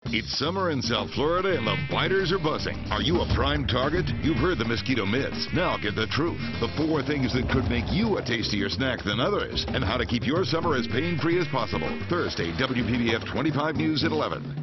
It's summer in South Florida and the biters are buzzing. Are you a prime target? You've heard the Mosquito myths. Now get the truth. The 4 things that could make you a tastier snack than others, and how to keep your summer as pain-free as possible. Thursday, WPBF 25 News at 11.